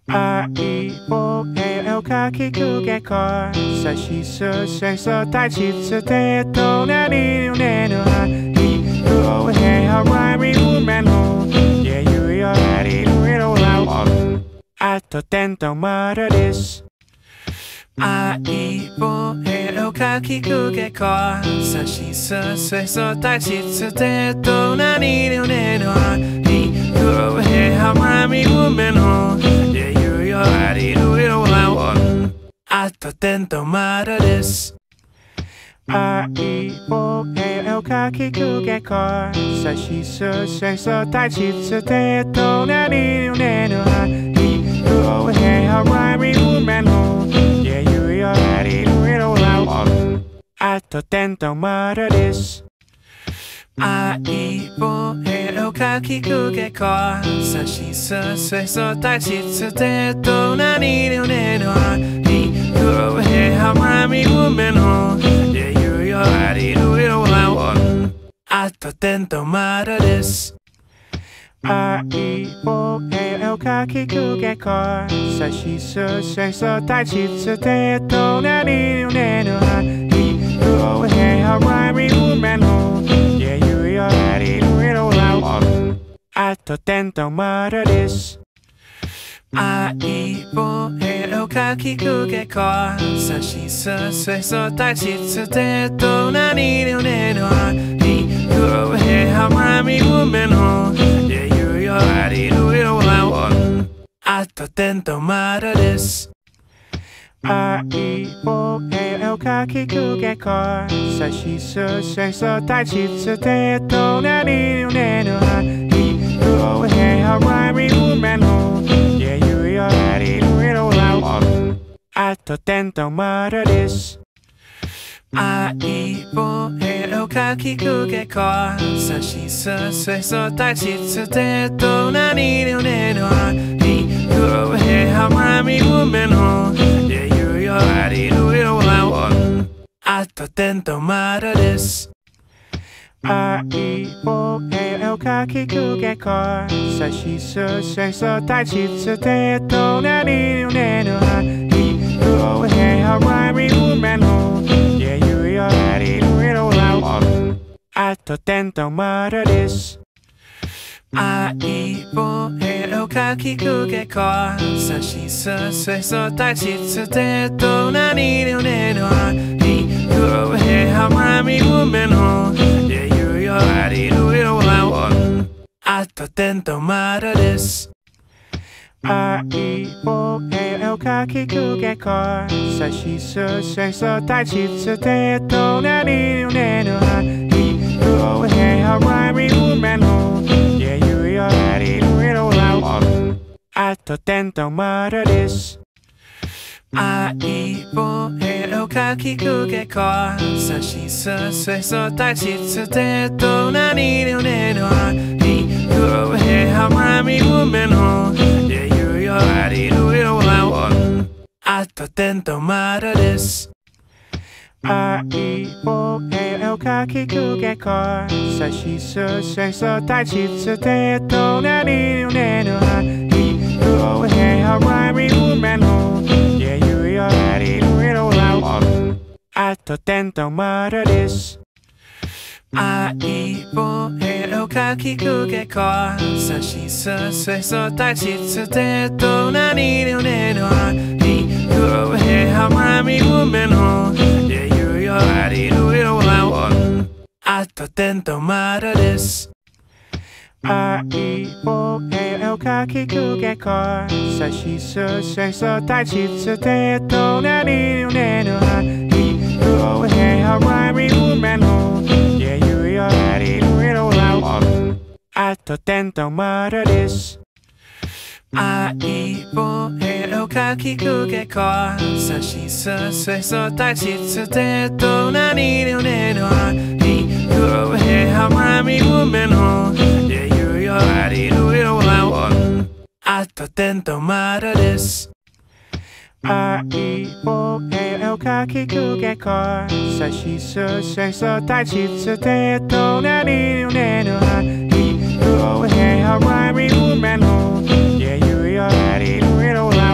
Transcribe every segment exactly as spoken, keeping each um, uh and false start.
あいうえおかきくけこさしすせそたちつてとなりのねのはいくおへはわみうめのyeゆよありのいろらわあとてんとまだですあいうえおかきくけこさしすせそたちつてとなりのねのはいくおへはわみうめのyeゆよありのいろらわあとてんとまだですあいうえおかきくけこさしすせそたちつてとなりのねのはいくおへはわみうめのyeゆよありのいろらわあとてんとまだですあいうえおかきくけこさしすせそたちつてとなりのねのはいくおへはわみうめのyeゆよありのいろらわあとてんとまだですあいうえおかきくけこさしすせそたちつてとなりのねのはいくおへはわみうめのyeゆよありのいろらわあとてんとまだですあいうえおかきくけこさしすせそたちつてとなりのねのはいくおへはわみうめのyeゆよありのいろらわあとてんとまだですあいうえおかきくけこさしすせそたちつてとなりのねのはいくおへはわみうめのyeゆよありのいろらわあとてんとまだですあいうえおかきくけこさしすせそたちつてとなりのねのはいくおへはわみうめのyeゆよありのいろらわあとてんとまだですあいうえおかきくけこさしすせそたちつてとなりのねのはいくおへはわみうめのyeゆよありのいろらわあとてんとまだですあいうえおかきくけこさしすせそたちつてとなりのねのはいくおへはわみうめのyeゆよありのいろらわあとてんとまだですあいうえおかきくけこさしすせそたちつてとなりのねのはいくおへはわみうめのyeゆよありのいろらわあとてんとまだですあいうえおかきくけこさしすせそたちつてとなりのねのはいくおへはわみうめのyeゆよありのいろらわあとてんとまだですあいうえおかきくけこさしすせそたちつてとなりのねのはいくおへはわみうめのyeゆよありのいろらわあとてんとまだですあいうえおかきくけこさしすせそたちつてとなりのねのはいくおへはわみうめのyeゆよありのいろらわあとてんとまだですあいうえおかきくけこさしすせそたちつてとなりのねのはいくおへはわみうめのyeゆよありのいろらわあとてんとまだですあいうえおかきくけこさしすせそたちつてとなりのねのはいくおへはわみうめのyeゆよありのいろらわあとてんとまだですあいうえおかきくけこさしすせそたちつてとなりのねのはいくおへはわみうめのyeゆよありのいろら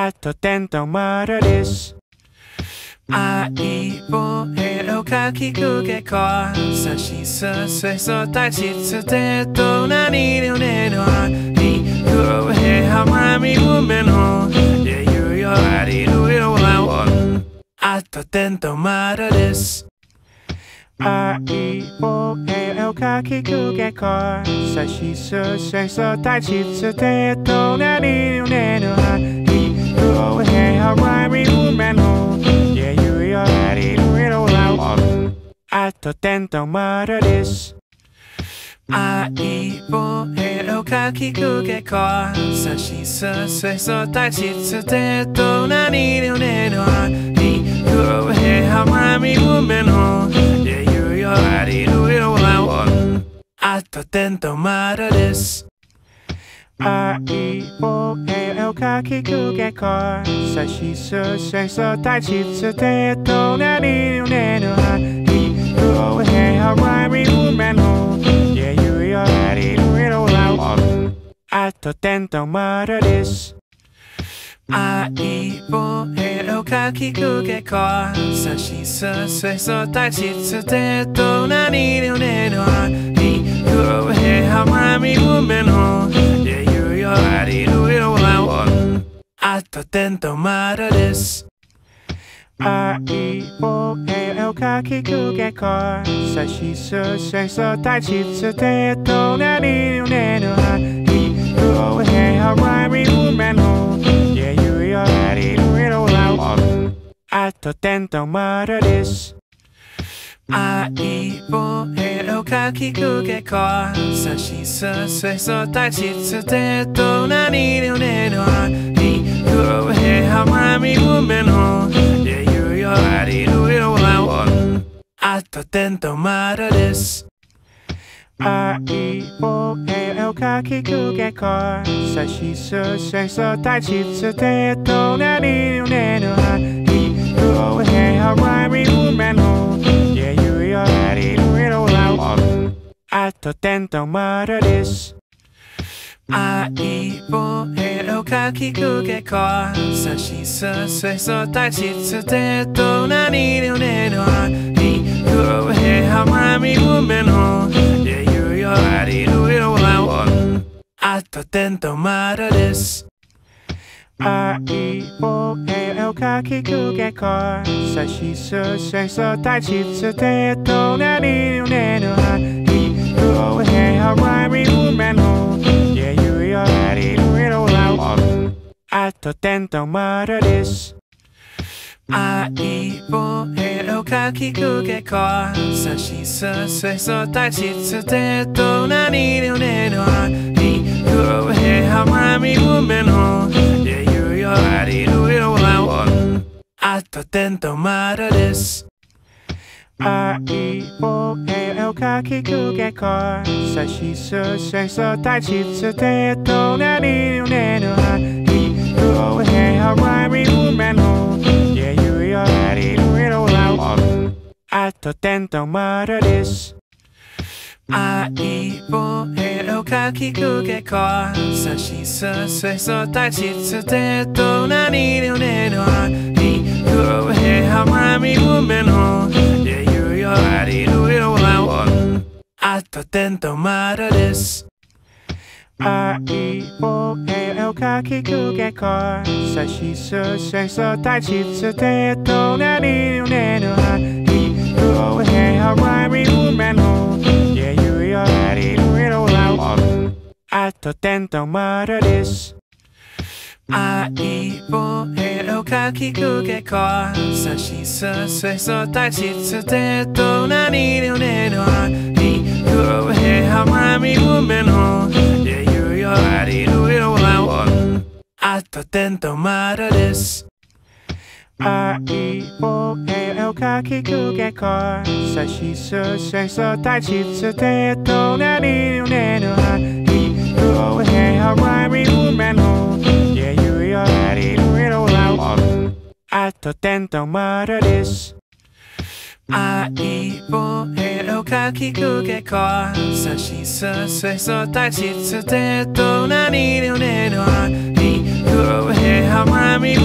あとてんとまだです。 愛を絵を描きくけこさしすせそたちつてとなにのねのいくへはまみうめのでゆよありるよわおあとてんとまだです。 愛を絵を描きくけこさしすせそたちつてとなにのねのいくへはまみうめのでゆよありるよわおあとてんとまだです。 愛を絵を描きくけこさしすせそたちつてとなにのねのいくへはまみうめのでゆよありるよわおあとてんとまだです。 愛を絵を描きくけこさしすせそたちつてとなにのねのいくへはまみうめのでゆよありるよわおあとてんとまだです。 愛を絵を描きくけこさしすせそたちつてとなにのねのいくへはまみうめのでゆよありるよわおあとてんとまだです。 愛を絵を描きくけこさしすせそたちつてとなにのねのいくへはまみうめのでゆよありるよわおあとてんとまだです。 愛を絵を描きくけこさしすせそたちつてとなにのねのいくへはまみうめのでゆよありるよわおあとてんとまだです。 愛を絵を描きくけこさしすせそたちつてとなにのねのいくへはまみうめのでゆよありるよわおあとてんとまだです。 愛を絵を描きくけこさしすせそたちつてとなにのねのいくへはまみうめのでゆよありるよわおあとてんとまだです。 愛を絵を描きくけこさしすせそたちつてとなにのねのいくへはまみうめのでゆよありるよわおあとてんとまだです。 愛を絵を描きくけこさしすせそたちつてとなにのねのいくへはまみうめのでゆよありるよわおあとてんとまだです。 愛を絵を描きくけこさしすせそたちつてとなにのねのいくへはまみうめのでゆよありるよわおあとてんとまだです。 愛を絵を描きくけこさしすせそたちつてとなにのねのいくへはまみうめのでゆよありるよわおあとてんとまだです。 愛を絵を描きくけこさしすせそたちつてとなにのねのいくへはまみうめのでゆよありるよわおあとてんとまだです。 愛を絵を描きくけこさしすせそたちつてとなにのねのいくへはまみうめのでゆよありるよわおあとてんとまだです。 愛を絵を描きくけこさしすせそたちつてとなにのねのいくへはまみうめのでゆよありるよわおあとてんとまだです。 愛を絵を描きくけこさしすせそたちつてとなにのねのいくへはまみう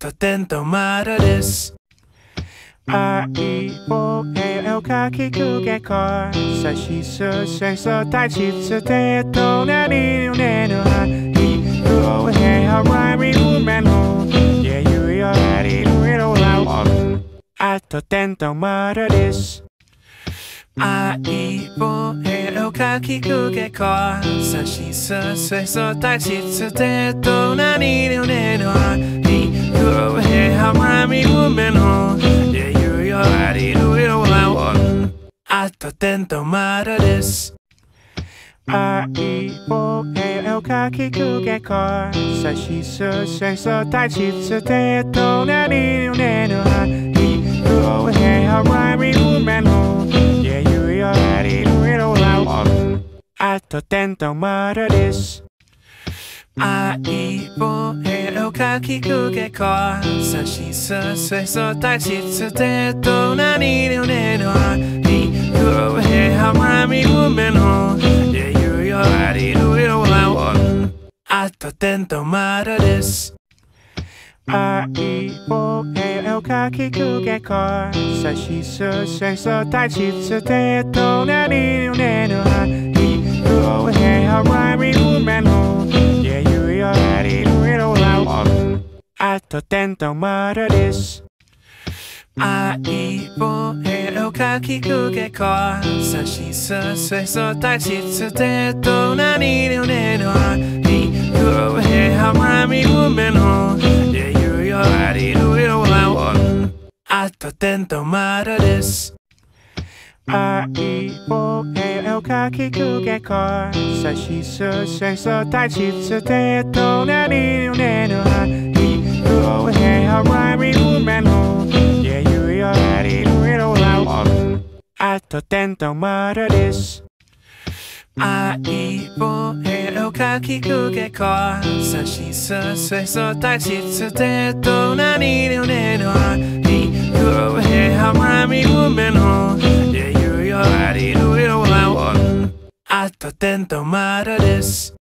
とてんとまだです。 あいおえおかきくけこさしすせそたちつてとなにぬねぬはいおへはわみうめのyeゆよありぬいろらおあとてんとまだです。 あいおえおかきくけこさしすせそたちつてとなにぬねぬはいおへはわみうめのyeゆよありぬいろらおあとてんとまだです。 あいおえおかきくけこさしすせそたちつてとなにぬねぬはいおへはわみうめのyeゆよありぬいろらおあとてんとまだです。 あいおえおかきくけこさしすせそたちつてとなにぬねぬはいおへはわみうめのyeゆよありぬいろらおあとてんとまだです。 あいおえおかきくけこさしすせそたちつてとなにぬねぬはいおへはわみうめのyeゆよありぬいろらおあとてんとまだです。 あいおえおかきくけこさしすせそたちつてとなにぬねぬはいおへはわみうめのyeゆよありぬいろらおあとてんとまだです。 あいおえおかきくけこさしすせそたちつてとなにぬねぬはいおへはわみうめのyeゆよありぬいろらおあとてんとまだです。 あいおえおかきくけこさしすせそたちつてとなにぬねぬはいおへはわみうめのyeゆよありぬいろらおあとてんとまだです。